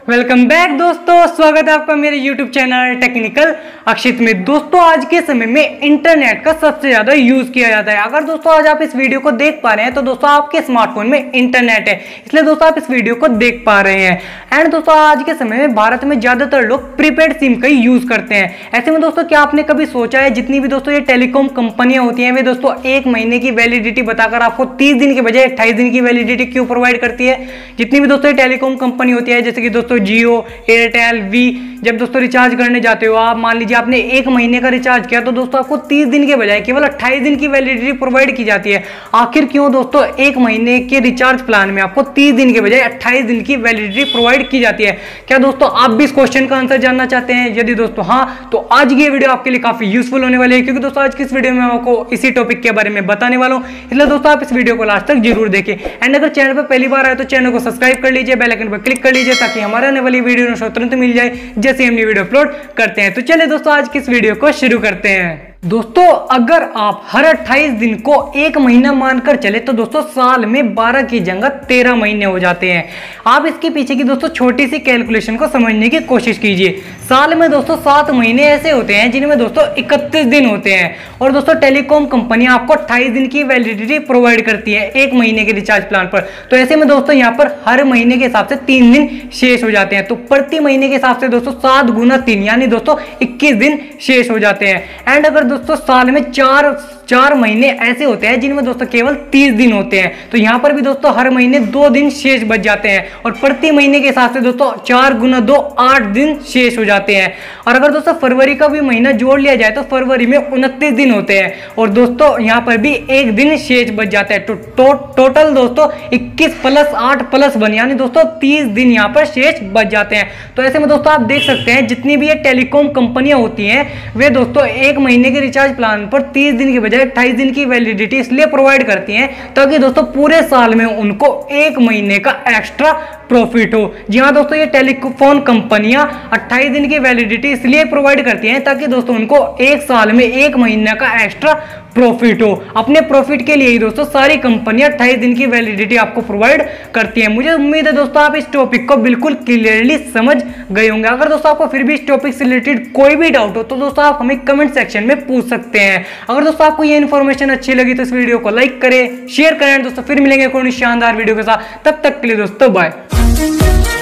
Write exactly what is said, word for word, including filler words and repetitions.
Welcome back दोस्तों, स्वागत है आपका मेरे यूट्यूब चैनल टेक्निकल अक्षित में। दोस्तों आज के समय में इंटरनेट का सबसे ज्यादा यूज किया जाता है। अगर दोस्तों आज आप इस वीडियो को देख पा रहे हैं तो दोस्तों आपके स्मार्टफोन में इंटरनेट है, इसलिए दोस्तों आप इस वीडियो को देख पा रहे हैं। एंड दोस्तों आज के समय में भारत में ज्यादातर लोग प्रीपेड सिम का यूज करते हैं। ऐसे में दोस्तों क्या आपने कभी सोचा है जितनी भी दोस्तों ये टेलीकॉम कंपनियां होती हैं वे दोस्तों एक महीने की वैलिडिटी बताकर आपको तीस दिन के बजाय अट्ठाईस दिन की वैलिडिटी क्यों प्रोवाइड करती है? जितनी भी दोस्तों ये टेलीकॉम कंपनी होती है जैसे कि दोस्तों जियो, एयरटेल, वी, जब दोस्तों रिचार्ज करने जाते हो आप, मान लीजिए आपने एक महीने का रिचार्ज किया तो दोस्तों आपको तीस दिन के बजाय केवल अट्ठाईस दिन की वैलिडिटी प्रोवाइड की जाती है। आखिर क्यों दोस्तों एक महीने के रिचार्ज प्लान में आपको तीस दिन के बजाय अट्ठाईस दिन की वैलिडिटी प्रोवाइड की जाती है? क्या दोस्तों आप भी इस क्वेश्चन का आंसर जानना चाहते हैं? यदि दोस्तों हाँ, तो आज की वीडियो आपके लिए काफी यूजफुल होने वाली है, क्योंकि दोस्तों आज की इस वीडियो में मैं आपको इसी टॉपिक के बारे में बताने वाला हूं। इसलिए दोस्तों आप इस वीडियो को लास्ट तक जरूर देखें। एंड अगर चैनल पर पहली बार आए तो चैनल को सब्सक्राइब कर लीजिए, बेल आइकन पर क्लिक कर लीजिए ताकि हमारे आने वाली वीडियो तुरंत मिल जाए जैसे हमने वीडियो अपलोड करते हैं। तो चलिए दोस्तों आज की इस वीडियो को शुरू करते हैं। दोस्तों अगर आप हर अट्ठाईस दिन को एक महीना मानकर चले तो दोस्तों साल में बारह की जगह तेरह महीने हो जाते हैं। आप इसके पीछे की दोस्तों छोटी सी कैलकुलेशन को समझने की कोशिश कीजिए। साल में दोस्तों सात महीने ऐसे होते हैं जिनमें दोस्तों इकतीस दिन होते हैं, और दोस्तों टेलीकॉम कंपनियां आपको अट्ठाईस दिन की वैलिडिटी प्रोवाइड करती है एक महीने के रिचार्ज प्लान पर। तो ऐसे में दोस्तों यहाँ पर हर महीने के हिसाब से तीन दिन शेष हो जाते हैं। तो प्रति महीने के हिसाब से दोस्तों सात गुना तीन यानी दोस्तों इक्कीस दिन शेष हो जाते हैं। एंड अगर दोस्तों साल में चार चार महीने ऐसे होते हैं जिनमें दोस्तों केवल तीस दिन होते हैं, तो यहां पर भी दोस्तों हर महीने दो दिन शेष बच जाते हैं, और प्रति महीने के हिसाब से दोस्तों चार गुना दो आठ दिन शेष हो जाते हैं। और अगर दोस्तों फरवरी का भी महीना जोड़ लिया जाए तो फरवरी में उनतीस दिन होते हैं, और दोस्तों यहां पर भी एक दिन शेष बच जाता है। तो टो, टोटल दोस्तों इक्कीस प्लस आठ प्लस वन यानी दोस्तों तीस दिन यहां पर शेष बच जाते हैं। तो ऐसे में दोस्तों आप देख सकते हैं जितनी भी ये टेलीकॉम कंपनियां होती हैं वे दोस्तों एक महीने के रिचार्ज प्लान पर तीस दिन की बजाय अट्ठाईस दिन की वैलिडिटी इसलिए प्रोवाइड करती हैं ताकि दोस्तों पूरे साल में उनको एक महीने का एक्स्ट्रा प्रॉफिट हो। जी हाँ दोस्तों, ये टेलीफोन कंपनियां अट्ठाईस दिन की वैलिडिटी इसलिए प्रोवाइड करती हैं ताकि दोस्तों उनको एक साल में एक महीने का एक्स्ट्रा प्रॉफिट हो। अपने प्रॉफिट के लिए ही दोस्तों सारी कंपनियां अट्ठाईस दिन की वैलिडिटी आपको प्रोवाइड करती हैं। मुझे उम्मीद है दोस्तों आप इस टॉपिक को बिल्कुल क्लियरली समझ गए होंगे। अगर दोस्तों आपको फिर भी इस टॉपिक से रिलेटेड कोई भी डाउट हो तो दोस्तों आप हमें कमेंट सेक्शन में पूछ सकते हैं। अगर दोस्तों आपको ये इन्फॉर्मेशन अच्छी लगी तो इस वीडियो को लाइक करें, शेयर करें। दोस्तों फिर मिलेंगे कोई शानदार वीडियो के साथ, तब तक के लिए दोस्तों बाय।